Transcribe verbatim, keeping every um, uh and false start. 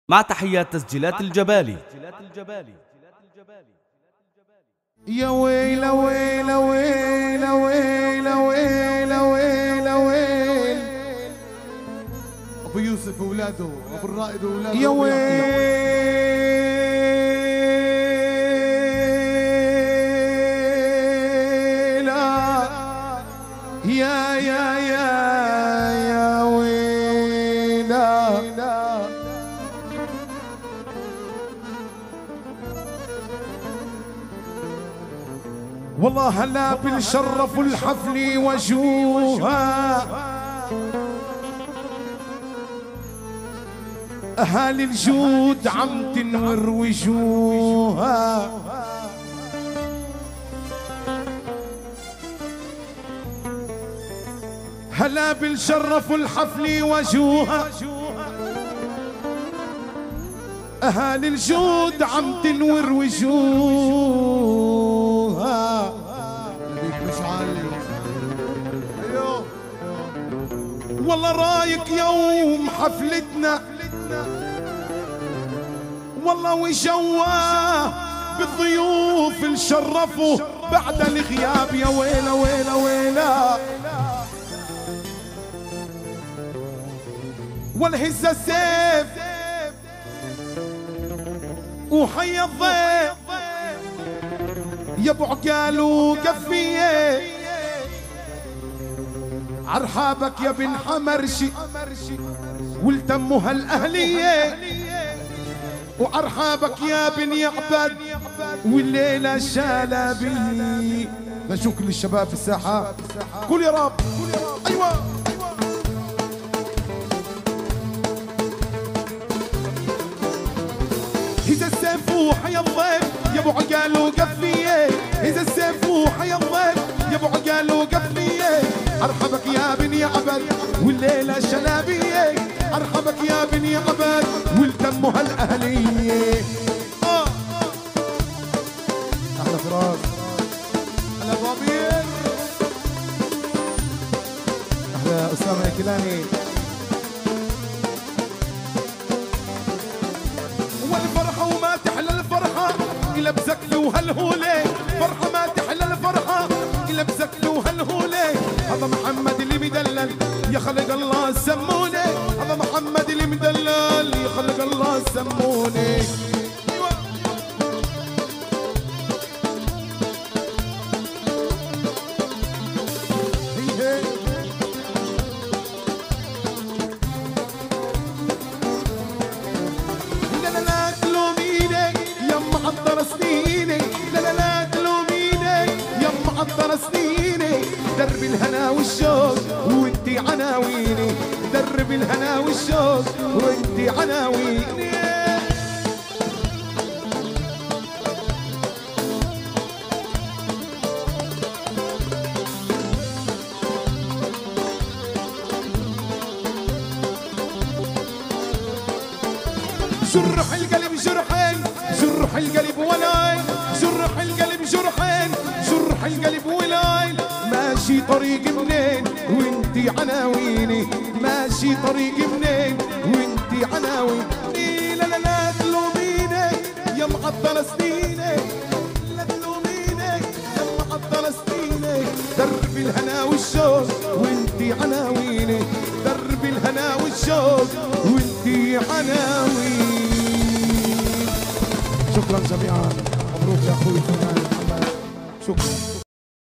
مع تحيات تسجيلات الجبالي. يا ويل ويل ويل ويل ويل ويل ويل ابو يوسف واولاده ابو الرائد واولاده يا ويل يا يا يا يا ويلا والله هلا بالشرف الحفل وجوها أهالي الجود عم تنور وجوها هلا بالشرف الحفل وجوها أهالي الجود عم تنور وجوها نبيك مشعل. ايوه والله رايق يوم حفلتنا والله وجواه بالضيوف اللي شرفوا بعد الغياب. يا ويلا ويلا ويلا والهز السيف وحي الضيف يا ابو عقال وقفيه عرحابك يا بن حمرشي والتمها الاهليه وارحابك يا بن يعبد والليله شالبي. نشوف كل الشباب في الساحه قول يا رب. ايوه إذا السيف وحيا الضيف يا ابو عقال وقفيه إذا السيف وحيا الضيف يا ابو عقال وقفيه ارحبك يا بن يعبد والليله شلابيه ارحبك يا بن يعبد والتمها الاهليه. آه. احلى فراس هلا ضمير احلى اسامه الكيلاني. والفرحة وما تحلى الفرحة إلا بزكل وهالهولي فرحة ما تحلى الفرحة إلا بزكل وهالهولي. هذا محمد اللي مدلل يا خلق الله سموني هذا محمد اللي مدلل يا خلق الله سموني. درب الهنا والشوق وانتي عناويني درب الهنا والشوق وانتي عناويني. جرح القلب جرحين جرح القلب ولاي جرح القلب جرحين جرح القلب ولاي. ماشي طريق منين وانتي عناويني ماشي طريق منين وانتي عناويني. لا لا لا تلوميني يا معطل سنيني لا تلوميني يا معطل سنيني درب الهنا والشوق وانتي عناويني درب الهنا والشوق وانتي عناويني. شكرا جميعا مبروك يا اخوي محمد شكرا.